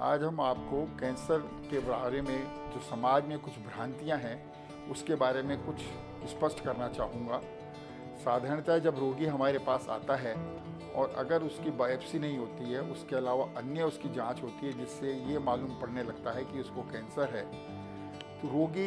आज हम आपको कैंसर के बारे में जो समाज में कुछ भ्रांतियां हैं उसके बारे में कुछ स्पष्ट करना चाहूँगा। साधारणतः जब रोगी हमारे पास आता है और अगर उसकी बायोप्सी नहीं होती है, उसके अलावा अन्य उसकी जांच होती है जिससे ये मालूम पड़ने लगता है कि उसको कैंसर है, तो रोगी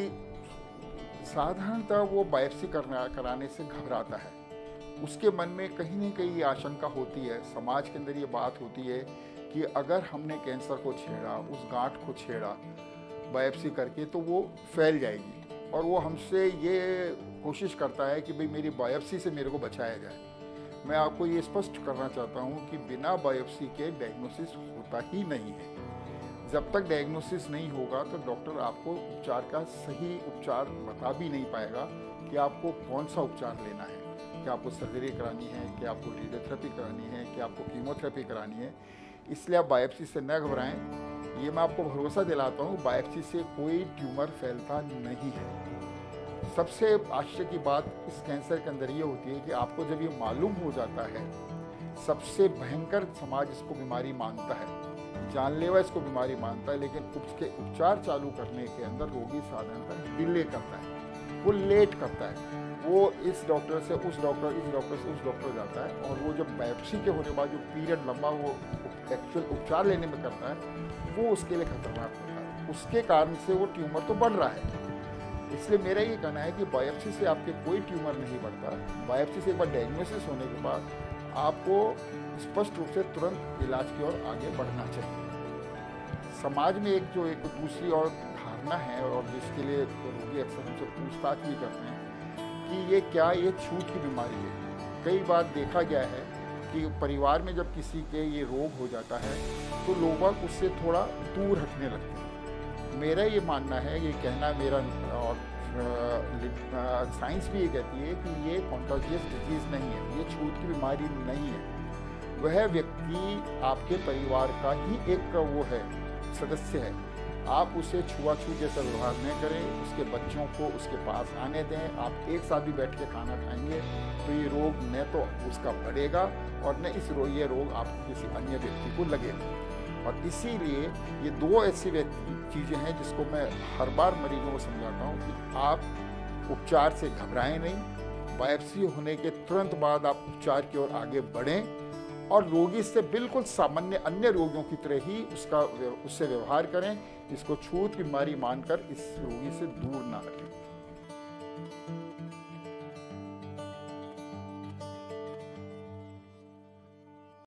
साधारणतः वो बायोप्सी कराने से घबराता है। उसके मन में कहीं न कहीं ये आशंका होती है, समाज के अंदर ये बात होती है कि अगर हमने कैंसर को छेड़ा, उस गांठ को छेड़ा बायोप्सी करके, तो वो फैल जाएगी और वो हमसे ये कोशिश करता है कि भाई मेरी बायोप्सी से मेरे को बचाया जाए। मैं आपको ये स्पष्ट करना चाहता हूँ कि बिना बायोप्सी के डायग्नोसिस होता ही नहीं है। जब तक डायग्नोसिस नहीं होगा तो डॉक्टर आपको उपचार का सही उपचार बता भी नहीं पाएगा कि आपको कौन सा उपचार लेना है, कि आपको सर्जरी करानी है, कि आपको रेडियोथेरेपी करानी है, कि आपको कीमोथेरेपी करानी है। इसलिए आप बायोप्सी से न घबराएं। ये मैं आपको भरोसा दिलाता हूँ, बायोप्सी से कोई ट्यूमर फैलता नहीं है। सबसे आश्चर्य की बात इस कैंसर के अंदर ये होती है कि आपको जब ये मालूम हो जाता है, सबसे भयंकर समाज इसको बीमारी मानता है, जानलेवा इसको बीमारी मानता है, लेकिन उसके उपचार चालू करने के अंदर रोगी साधारणतः डिले करता है, वो लेट करता है। वो इस डॉक्टर से उस डॉक्टर, इस डॉक्टर से उस डॉक्टर जाता है और वो जब बायोप्सी के होने बाद जो पीरियड लंबा वो एक्चुअल उपचार लेने में करता है, वो उसके लिए खतरनाक होता है। उसके कारण से वो ट्यूमर तो बढ़ रहा है। इसलिए मेरा ये कहना है कि बायोप्सी से आपके कोई ट्यूमर नहीं बढ़ता। बायोप्सी से एक बार डायग्नोसिस होने के बाद आपको स्पष्ट रूप से तुरंत इलाज की ओर आगे बढ़ना चाहिए। समाज में एक दूसरी और धारणा है और जिसके लिए रोगी अक्सर हमसे पूछताछ भी करते हैं कि ये छूत की बीमारी है। कई बार देखा गया है कि परिवार में जब किसी के ये रोग हो जाता है तो लोग उससे थोड़ा दूर हटने लगते हैं। मेरा ये मानना है, ये कहना मेरा, और साइंस भी ये कहती है कि ये कॉन्टाजियस डिजीज़ नहीं है, ये छूत की बीमारी नहीं है। वह व्यक्ति आपके परिवार का ही एक वो है, सदस्य है। आप उसे छुआछूत जैसा व्यवहार न करें, उसके बच्चों को उसके पास आने दें। आप एक साथ भी बैठ के खाना खाएंगे तो ये रोग न तो उसका बढ़ेगा और न ये रोग आप किसी अन्य व्यक्ति को लगेगा। और इसीलिए ये दो ऐसी चीज़ें हैं जिसको मैं हर बार मरीजों को समझाता हूँ कि आप उपचार से घबराएं नहीं। बायोप्सी होने के तुरंत बाद आप उपचार की ओर आगे बढ़ें और रोगी से बिल्कुल सामान्य अन्य रोगियों की तरह ही उससे व्यवहार करें। इसको छूत बीमारी मानकर इस रोगी से दूर ना रखें।